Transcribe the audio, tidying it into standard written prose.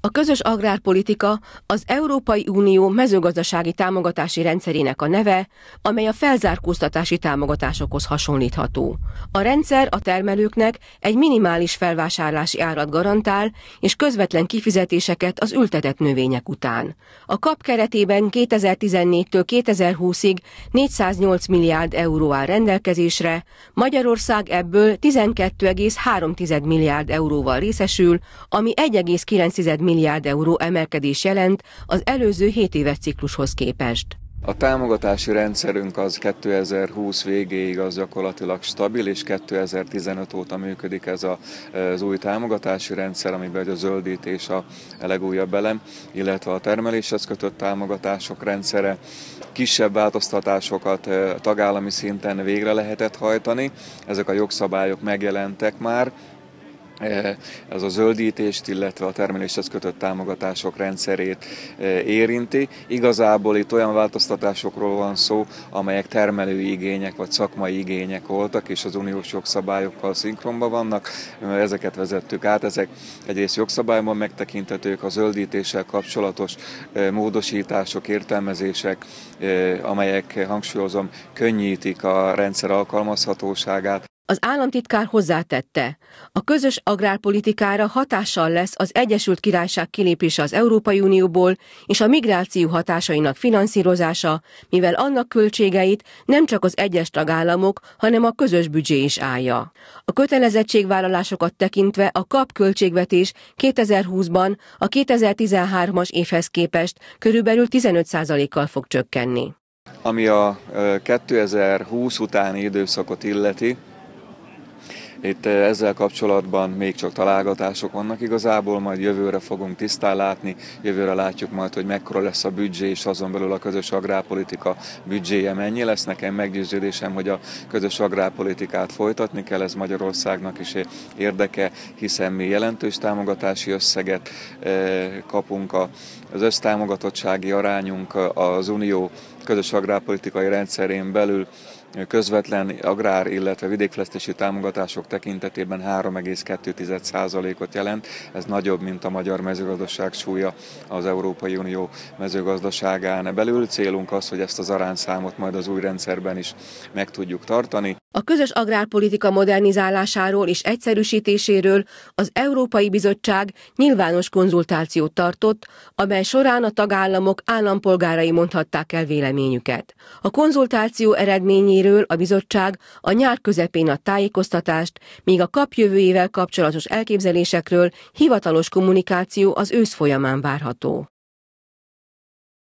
A közös agrárpolitika az Európai Unió mezőgazdasági támogatási rendszerének a neve, amely a felzárkóztatási támogatásokhoz hasonlítható. A rendszer a termelőknek egy minimális felvásárlási árat garantál, és közvetlen kifizetéseket az ültetett növények után. A KAP keretében 2014-től 2020-ig 408 milliárd euró áll rendelkezésre, Magyarország ebből 12,3 milliárd euróval részesül, ami 1,9 milliárd euró emelkedés jelent az előző 7 éves ciklushoz képest. A támogatási rendszerünk az 2020 végéig az gyakorlatilag stabil, és 2015 óta működik ez az új támogatási rendszer, amiben a zöldítés a legújabb elem, illetve a termeléshez kötött támogatások rendszere. Kisebb változtatásokat tagállami szinten végre lehetett hajtani, ezek a jogszabályok megjelentek már. Ez a zöldítést, illetve a termeléshez kötött támogatások rendszerét érinti. Igazából itt olyan változtatásokról van szó, amelyek termelői igények vagy szakmai igények voltak, és az uniós jogszabályokkal szinkronban vannak. Ezeket vezettük át, ezek egyrészt jogszabályban megtekinthetők, a zöldítéssel kapcsolatos módosítások, értelmezések, amelyek, hangsúlyozom, könnyítik a rendszer alkalmazhatóságát. Az államtitkár hozzátette, a közös agrárpolitikára hatással lesz az Egyesült Királyság kilépése az Európai Unióból és a migráció hatásainak finanszírozása, mivel annak költségeit nem csak az egyes tagállamok, hanem a közös büdzsé is állja. A kötelezettségvállalásokat tekintve a KAP költségvetés 2020-ban a 2013-as évhez képest körülbelül 15%-kal fog csökkenni. Ami a 2020 utáni időszakot illeti, itt ezzel kapcsolatban még csak találgatások vannak igazából, majd jövőre fogunk tisztán látni, jövőre látjuk majd, hogy mekkora lesz a büdzsé, és azon belül a közös agrárpolitika büdzséje mennyi lesz. Nekem meggyőződésem, hogy a közös agrárpolitikát folytatni kell, ez Magyarországnak is érdeke, hiszen mi jelentős támogatási összeget kapunk, az össztámogatottsági arányunk az Unió közös agrárpolitikai rendszerén belül közvetlen agrár, illetve vidékfejlesztési támogatások tekintetében 3,2%-ot jelent. Ez nagyobb, mint a magyar mezőgazdaság súlya az Európai Unió mezőgazdaságán belül. Célunk az, hogy ezt az arányszámot majd az új rendszerben is meg tudjuk tartani. A közös agrárpolitika modernizálásáról és egyszerűsítéséről az Európai Bizottság nyilvános konzultációt tartott, amely során a tagállamok állampolgárai mondhatták el véleményüket. A konzultáció eredményéről a bizottság a nyár közepén ad tájékoztatást, míg a KAP jövőjével kapcsolatos elképzelésekről hivatalos kommunikáció az ősz folyamán várható.